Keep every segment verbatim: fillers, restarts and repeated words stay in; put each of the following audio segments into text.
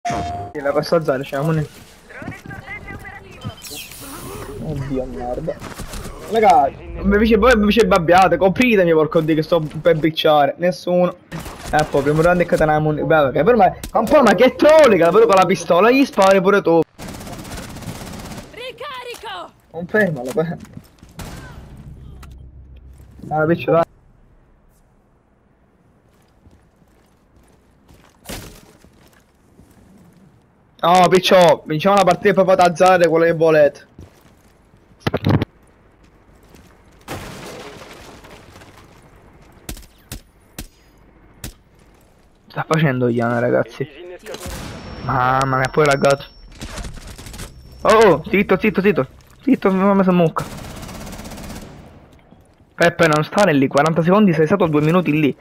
Sì, la posso alzare, c'è una moneta. Oddio, merda. Ragazzi, mi dice, voi mi dice babbiate, copritemi porco dio che sto per bicciare. Nessuno. Eh, poi primo round è catena moneta. Beh, perché per me, un po' ma che trollica, però con la pistola gli spari pure tu. Ricarico! Non fermalo, per. Ah, piccio, dai. No, piccio, vinciamo la partita e poi fate alzare quello che volete. Sta facendo Iana, ragazzi. Mamma mia, poi laggato. Oh, oh, zitto, zitto, zitto. Zitto, mi ha messo mucca. Peppe, non stare lì, quaranta secondi, sei stato due minuti lì.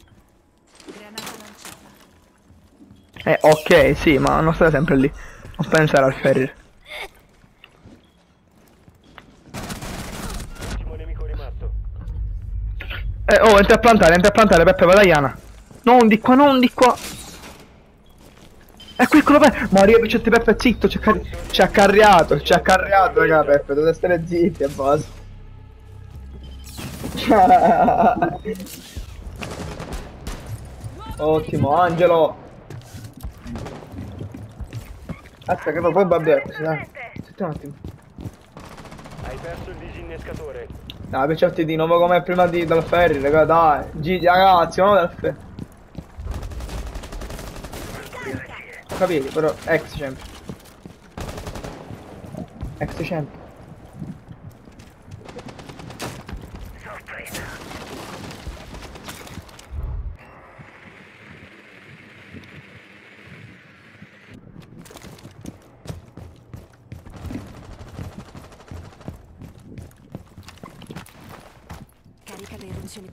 Eh, ok, sì, ma non stai sempre lì. Non pensare al ferry. Eh, oh, entra a plantare, entra a plantare, Peppe, vai da Iana. Non di qua, non di qua. Ecco, eccolo Peppe. Maria Piccetti Peppe, zitto, ci ha, car ci ha carriato, ci ha carriato, raga, Peppe, dovete stare zitti a base. Ottimo, Angelo. Aspetta che poi babbietto, sì, dai. Aspetta un attimo. Hai perso il disinnescatore. Dai, Piccetti di nuovo come prima di, dal ferry, raga, dai. Gigi, ragazzi, no dal ferry. Ho capito, però ex champ. Ex champ. Carica le funzioni.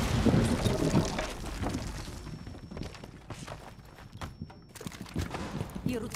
Io rut-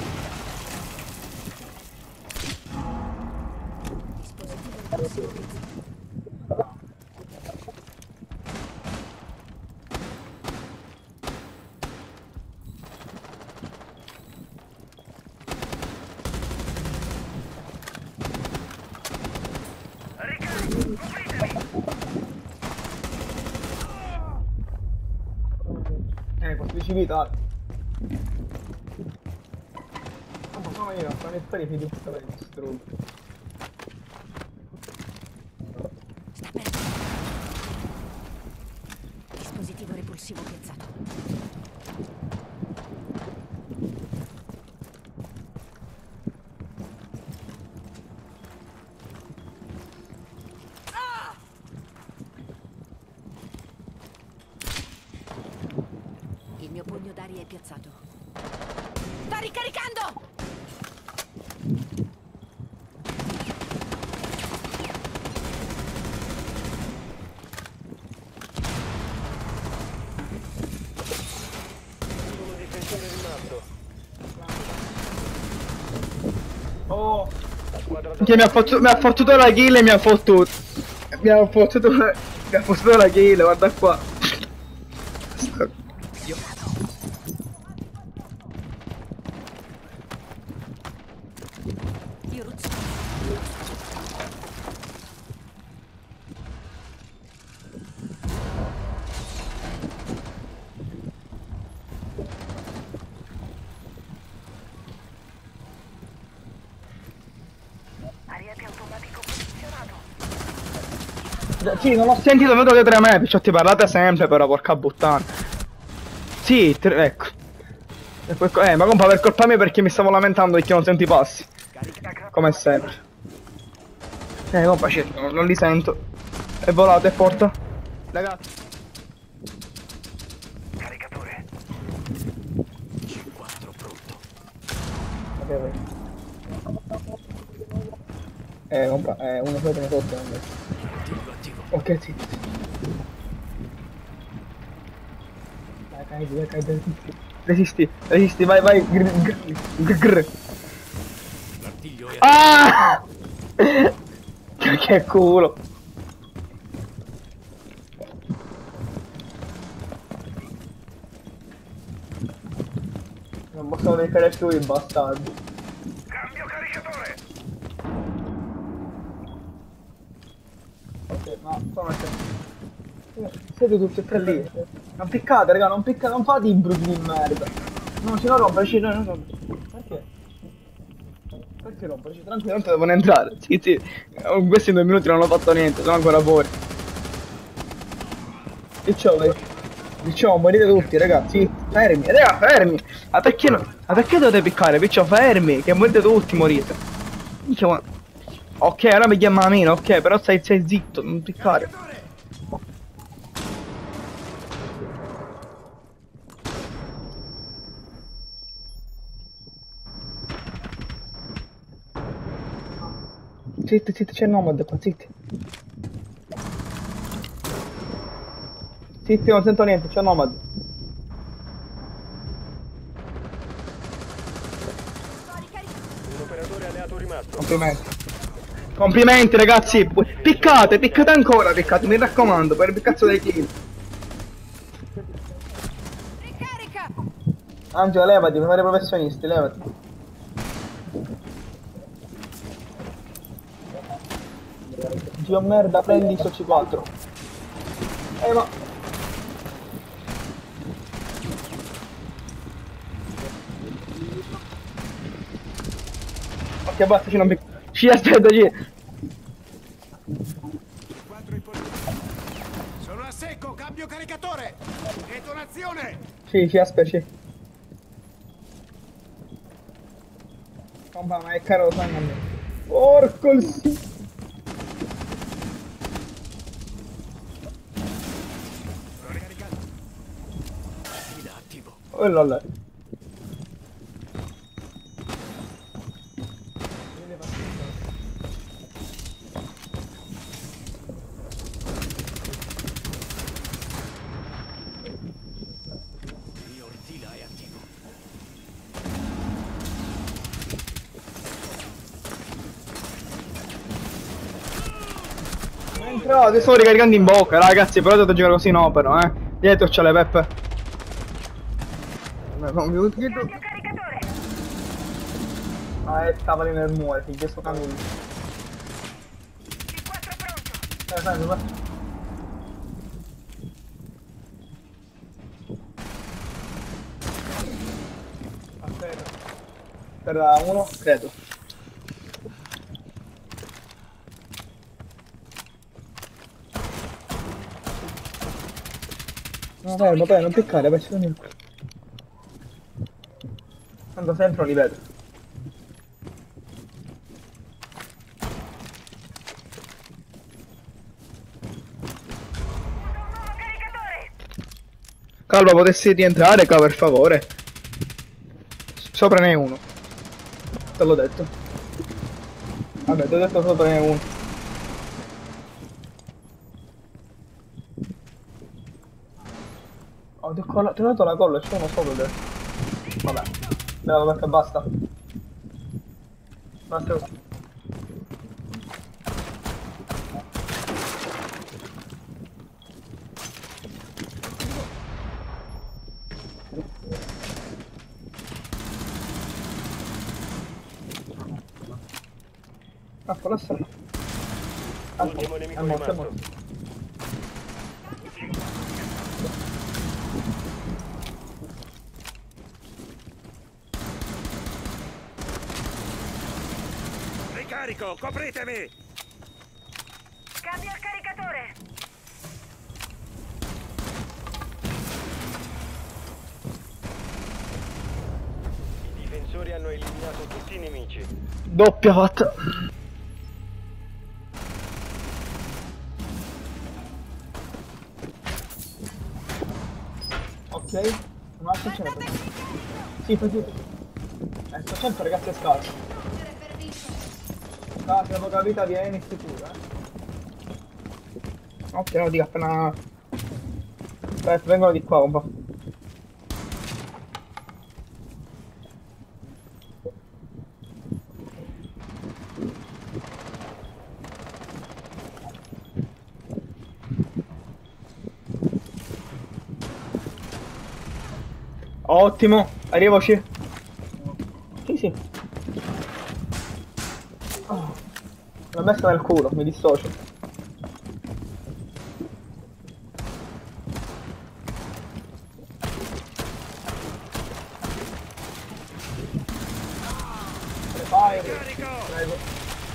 Eh, quattordici vita. Non posso io, sto nel ferry di questo per distrutto. Dispositivo repulsivo piazzato. Il mio pugno d'aria è piazzato. Sta ricaricando! Solo difensore rimasto. Oh! Squadra Che mi ha fottuto, mi ha fottuto la kill e mi ha fottuto. Mi ha fottuto, mi ha fottuto la kill, guarda qua. Io ruzzo. Ariete automatico posizionato. Sì, non l'ho sentito, vedo che tre me, Picciotti parlate sempre però, porca puttana. Sì, tre, ecco. E poi, eh, ma compa per colpa mia perché mi stavo lamentando perché non sento i passi. Come sempre. Eh, compa, certo, non, non li sento. È volato, è porta. Ragazzi. caricatore. quattro pronto. Ok, vai. Eh, compa, eh, uno sotto, uno sotto. uno sotto. Attivo, attivo. Ok, sì. Dai, cai, dai, cai, resisti. Resisti, resisti, vai, vai. Grr, grr, grr, grr. L'artiglio è Ah! Che culo. Non possono beccare più i bastardi. Cambio caricatore! Ok, ma sono siete tutti e tre lì. Non piccate, raga, non piccate, non fate i brutti di merda. No, ci non rompere, ci non rompere. Perché? Perché rompere? Tranquillo, tanto devono entrare. Sì, sì. Oh, questi in due minuti non hanno fatto niente, sono ancora fuori. Diciamo, diciamo, morite tutti, ragazzi. Fermi, raga, fermi. Ma perché no? Ma perché dovete piccare? Piccio, fermi, che morite tutti, morite. Diciamo. Ok, ora mi chiama la mina, ok, però stai, stai zitto, non piccare. Zitti, zitti, c'è il nomad qua, zitti. Zitti, non sento niente, c'è il nomad. Un operatore alleato rimasto. Complimenti. Complimenti ragazzi, piccate, piccate ancora, piccate, mi raccomando, per il cazzo dei kill. Ricarica! Angela, levati, per fare i professionisti, levati. Dio merda, prendi il C quattro. Eh ma... Ok, basta, ci non mi... Ci aspetta, ci... Sono a secco, cambio caricatore! Detonazione! Sì, ci aspetta, ci... Compa, ma è caro lo sangue a me. Porco il sì. Guida attivo. Oh là là. Il ordila è attivo. Entrate, sto ricaricando in bocca, ragazzi, però dovete giocare così no, però, eh. Dietro c'è le peppe. Non mi chiedo. Cambio caricatore! Ah, è stava lì nel muro, figlio, sto cambio. C quattro pronto! Eh, sai, guarda. Aspetta. Per uno, credo. No, fermo, dai, non piccare, vai, ci sono io. Tanto sempre non li vedo. Caricatore! Calma, potessi rientrare qua per favore? Sopra ne è uno. Te l'ho detto. Vabbè, ti ho detto sopra ne è uno. Oh, ti ho colla- ti ho dato la colla, c'è uno sopra te. Vabbè. Bravo, perché basta. Basta così. Ah, con la strada. Ah, Ultimo è nemico morto, è rimasto. morto. Ricarico, copritemi! Cambio il caricatore! I difensori hanno eliminato tutti i nemici. Doppia fatta. Ok, un altro ce l'ho. Sì, fai tutto. Eh, sto sempre ragazzi è scarso. Scarso, la poca vita viene sicura. Eh. Ok, no, dico appena... Dai, vengono di qua un po'. Ottimo, arrivoci. Sì, sì. Oh. L'ho messa nel culo, mi dissocio. Vai, prego.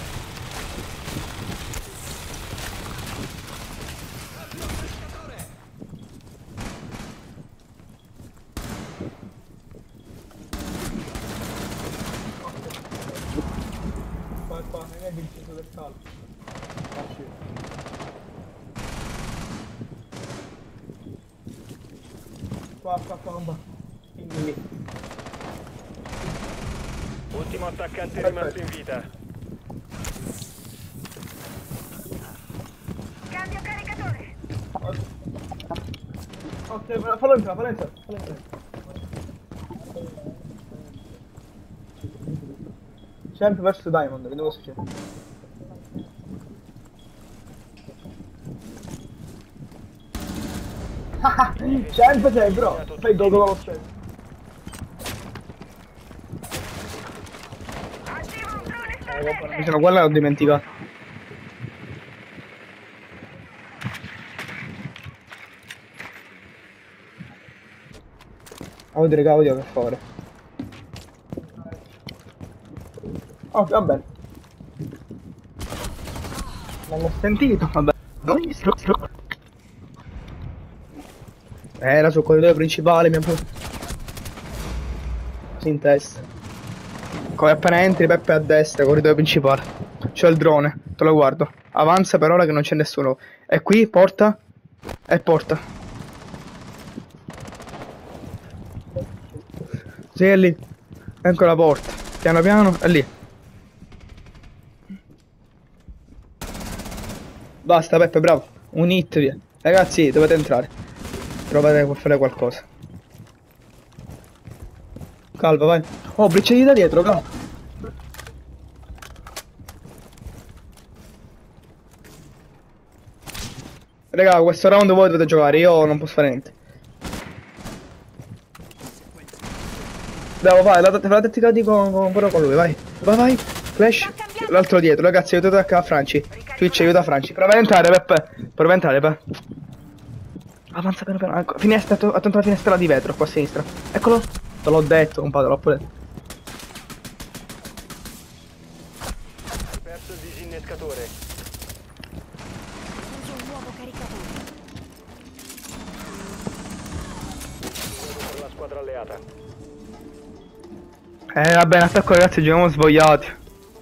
Qua, qua, non è il centro del calcio. Qua, qua, qua, non va. Quindi lì. Ultimo attaccante Perfetto. rimasto in vita. Cambio caricatore. Ok, fallo entrare, fallo entrare, fallo entrare. Champ versus Diamond, vediamo cosa succede. Champ sei bro, fai dopo lo stesso. Attivo un drone Mi stordente. sono quella l'ho dimenticato. Audio raga, audio per favore. Oh, va bene. Non l'ho sentito, vabbè. Era sul corridoio principale, mi ha preso. Così in testa. Come appena entri, Peppe a destra, corridoio principale. C'ho il drone, te lo guardo. Avanza per ora che non c'è nessuno. E qui, porta. E porta. Sì, è lì. Ecco la porta. Piano piano, è lì. Basta, Peppe, bravo. Un hit, via. Ragazzi, dovete entrare. Provate a fare qualcosa. Calma, vai. Oh, briciati da dietro, calma. Raga, questo round voi dovete giocare, io non posso fare niente. Devo fare la, la tattica di con, con, però con lui, vai. Vai, vai. Flash. L'altro dietro, ragazzi, aiutate a Franci. Twitch aiuta Franci. Prova ad entrare, Peppe. Prova ad entrare, Peppe. Avanza piano piano. Ecco, finestra, attento alla finestra di vetro qua a sinistra. Eccolo. Te l'ho detto, un po' te l'ho pure detto. Hai perso il disinnescatore. Uso un nuovo caricatore. Per la squadra alleata. Eh, va bene, attacco ragazzi, giochiamo svogliati.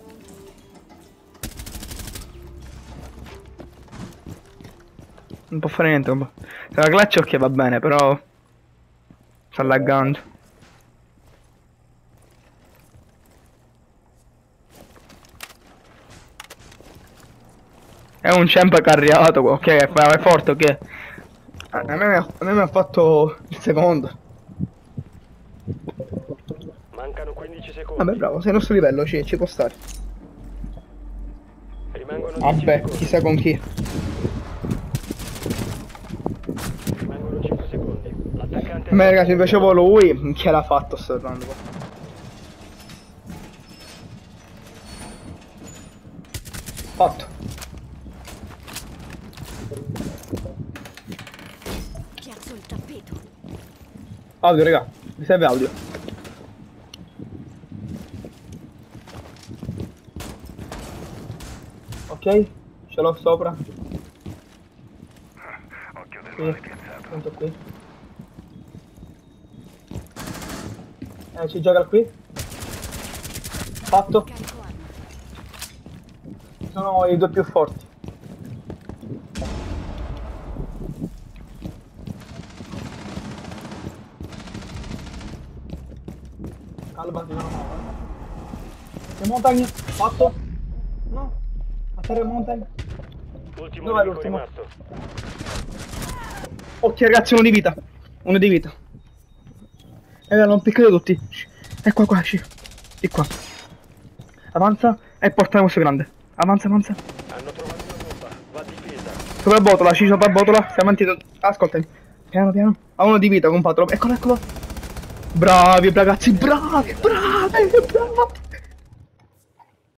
Non può fare niente, non può. Se la clutch ok va bene, però sta laggando. È un champ carriato, ok, è forte, ok. A me, mi ha- a me mi ha fatto il secondo. Mancano quindici secondi. Vabbè, bravo, sei il nostro livello, ci, ci può stare. Rimangono dieci Vabbè, secondi. chissà con chi. Rimangono cinque secondi. L'attaccante. A me ragazzi, mi piacevo lui, chi l'ha fatto sto round qua? Fatto. Piazzo il tappeto. Audio, raga, mi serve audio. Ok, ce l'ho sopra. Qui, punto qui. Eh, ci gioca qui. Fatto. Carico arma. Sono i due più forti. Calmati, no, no. Che montagna? Fatto? No. A terra montagna. Ultimo Dov'è nemico l'ultimo? rimasto. Ok ragazzi, uno di vita. Uno di vita. E allora non piccate tutti. È qua qua, sci. Di qua. Avanza e porta questo grande. Avanza, avanza. Hanno trovato una bomba. Va difesa. Sopra botola, sci sopra botola. Siamo antidoto. Ascoltami. Piano piano. Ha uno di vita, compatro. Eccolo, eccolo. Bravi ragazzi, bravi, bravi, bravi.